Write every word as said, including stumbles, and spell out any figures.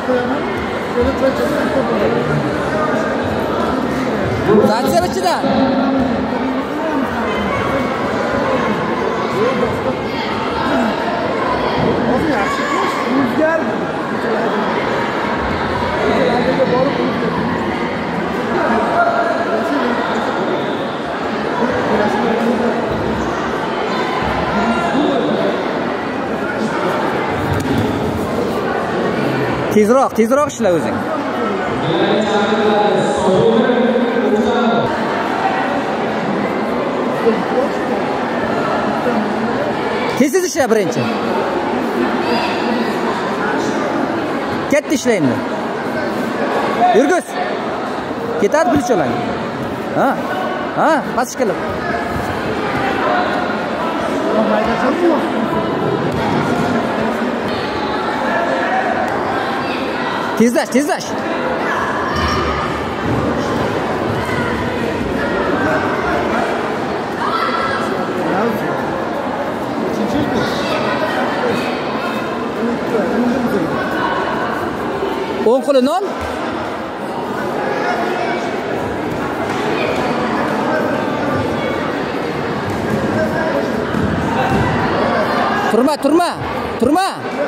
Zatsiya ichida. Tezroq, tezroq ishla o'zing. Tez-tez ishla birinchi. Katta ishla endi. Yurgis. Ketadi pilcholang. Ha? Ha, pastga qilib. Tezlash, tezlash. O'ng qo'lini ol. Turma, turma, turma.